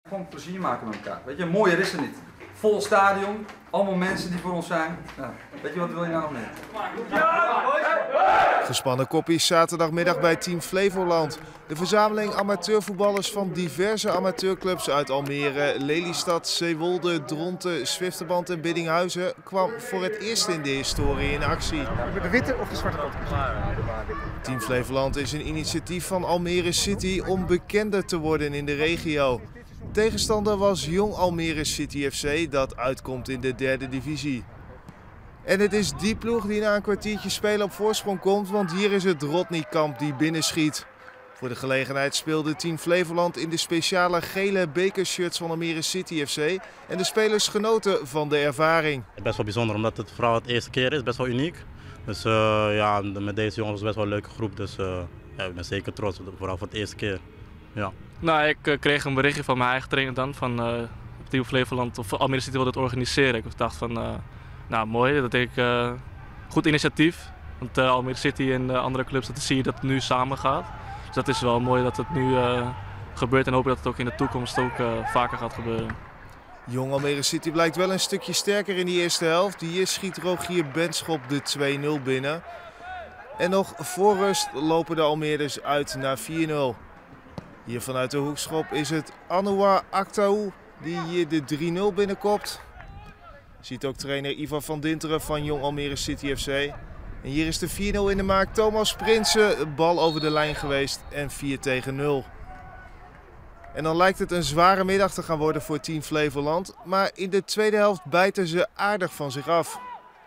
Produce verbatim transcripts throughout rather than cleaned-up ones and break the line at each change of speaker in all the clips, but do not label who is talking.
Gewoon plezier maken met elkaar. Weet je, mooier is er niet. Vol stadion, allemaal mensen die voor ons zijn. Ja, weet je wat wil je nou nog meer?
Gespannen koppies zaterdagmiddag bij Team Flevoland. De verzameling amateurvoetballers van diverse amateurclubs uit Almere, Lelystad, Zeewolde, Dronten, Zwifterband en Biddinghuizen kwam voor het eerst in de historie in actie.
De witte of de zwarte kant?
Team Flevoland is een initiatief van Almere City om bekender te worden in de regio. Tegenstander was Jong Almere City F C dat uitkomt in de derde divisie. En het is die ploeg die na een kwartiertje spelen op voorsprong komt, want hier is het Rodney-kamp die binnenschiet. Voor de gelegenheid speelde Team Flevoland in de speciale gele bekershirts van Almere City F C en de spelers genoten van de ervaring.
Best wel bijzonder omdat het vooral het eerste keer is, best wel uniek. Dus uh, ja, met deze jongens is best wel een leuke groep, dus uh, ja, ik ben zeker trots, vooral voor het eerste keer. Ja.
Nou, ik uh, kreeg een berichtje van mijn eigen trainer dan, van uh, Team Flevoland of Almere City wil het organiseren. Ik dacht van, uh, nou mooi, dat denk ik uh, goed initiatief. Want uh, Almere City en uh, andere clubs, dat zie je dat het nu samen gaat. Dus dat is wel mooi dat het nu uh, gebeurt en hoop dat het ook in de toekomst ook uh, vaker gaat gebeuren.
Jong Almere City blijkt wel een stukje sterker in die eerste helft. Hier schiet Rogier Benschop de twee nul binnen. En nog voor rust lopen de Almeerders uit naar vier nul. Hier vanuit de hoekschop is het Anouar Akhtaou die hier de drie nul binnenkopt. Ziet ook trainer Ivan van Dinteren van Jong Almere City F C. En hier is de vier nul in de maak. Thomas Prinsen, bal over de lijn geweest en vier tegen nul. En dan lijkt het een zware middag te gaan worden voor Team Flevoland. Maar in de tweede helft bijten ze aardig van zich af.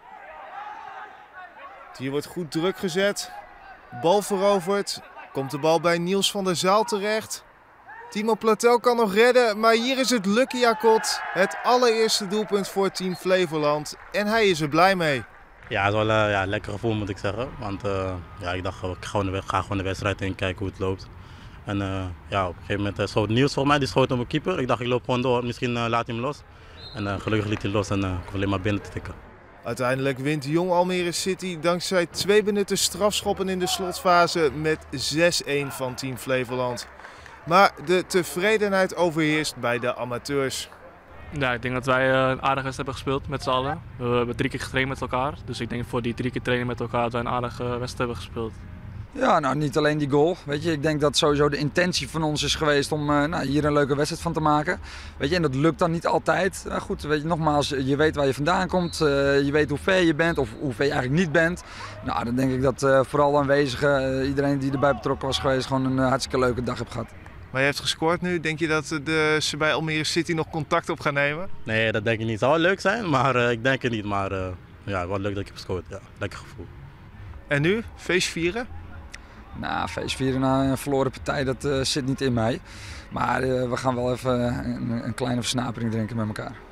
Hier wordt goed druk gezet. Bal veroverd. Komt de bal bij Niels van der Zaal terecht. Timo Platel kan nog redden, maar hier is het Lucky Jakot. Het allereerste doelpunt voor Team Flevoland. En hij is er blij mee.
Ja, het is wel uh, ja, een lekker gevoel moet ik zeggen. Want uh, ja, ik dacht, ik ga gewoon, de, ga gewoon de wedstrijd in kijken hoe het loopt. En uh, ja, op een gegeven moment uh, schoot Niels voor mij, die schoot op mijn keeper. Ik dacht, ik loop gewoon door, misschien uh, laat hij hem los. En uh, gelukkig liet hij los en uh, ik kon alleen maar binnen te tikken.
Uiteindelijk wint Jong Almere City dankzij twee benutte strafschoppen in de slotfase met zes een van Team Flevoland. Maar de tevredenheid overheerst bij de amateurs.
Ja, ik denk dat wij een aardige wedstrijd hebben gespeeld met z'n allen. We hebben drie keer getraind met elkaar. Dus ik denk voor die drie keer trainen met elkaar dat wij een aardige wedstrijd hebben gespeeld.
Ja, nou niet alleen die goal. Weet je, ik denk dat sowieso de intentie van ons is geweest om uh, nou, hier een leuke wedstrijd van te maken. Weet je, en dat lukt dan niet altijd. Uh, goed, weet je, nogmaals, je weet waar je vandaan komt. Uh, je weet hoe ver je bent of hoe ver je eigenlijk niet bent. Nou, dan denk ik dat uh, vooral de aanwezigen, uh, iedereen die erbij betrokken was geweest, gewoon een uh, hartstikke leuke dag heeft gehad.
Maar je hebt gescoord nu. Denk je dat de, ze bij Almere City nog contact op gaan nemen?
Nee, dat denk ik niet. Het zou wel leuk zijn, maar uh, ik denk het niet. Maar uh, ja, wel leuk dat ik heb gescoord. Ja, lekker gevoel.
En nu? Feest vieren?
Nou, feest vieren na een verloren partij, dat uh, zit niet in mij. Maar uh, we gaan wel even een, een kleine versnapering drinken met elkaar.